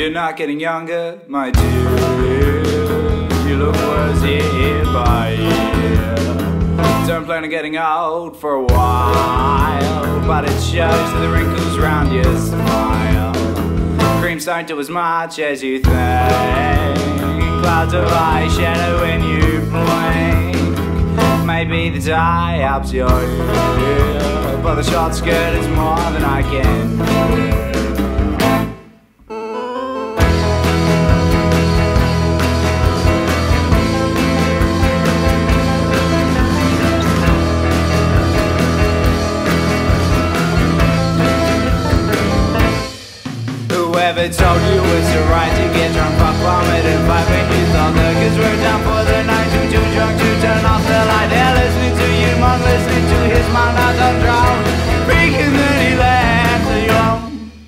You're not getting younger, my dear. You look worse year by year. Don't plan on getting old for a while, but it shows the wrinkles round your smile. Creams don't do as much as you think. Clouds of eyeshadow when you blink. Maybe the dye helps your ear, but the short skirt is more than I can do. Whoever told you it's the right to get drunk, fuck, vomit and fight when you thought the kids were down for the night, too drunk to turn off the light. They're listening to you, mom listening to his mind, I don't drown. Freaking then he left you alone.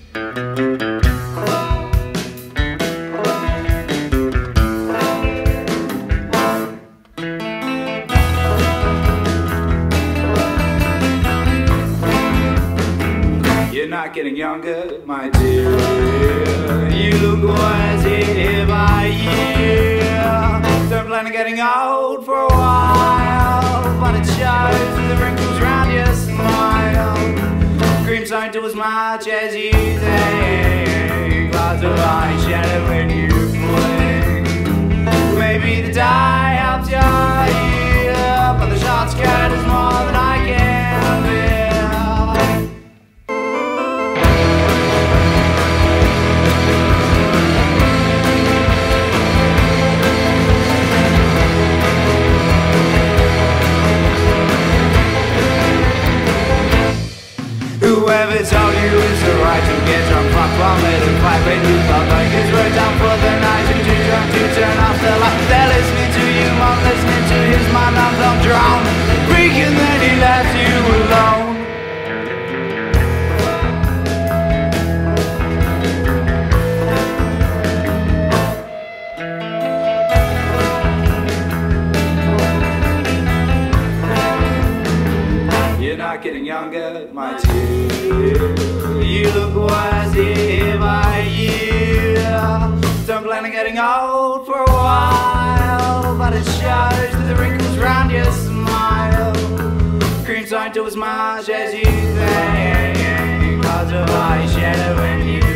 You're not getting younger, my dear. You look worse year by year. Don't plan on getting old for a while, but it shows with the wrinkles round your smile. Creams don't do as much as you think. Clouds of eyeshadow when you blink. Maybe the dye helps your ear, but the short skirt is more than I can bear. Whoever told you it's the right to get drunk, fuck, vomit and fight when you felt like it's right down for the night, and too drunk to turn off the light. They're listening to you, mom listening to his mind, I'm not drowned. Freaking then he left you alone. You're not getting younger, my dear. You look worse year by year. Don't plan on getting old for a while, but it shows with the wrinkles round your smile. Creams don't do as much as you think. Clouds of eyeshadow when you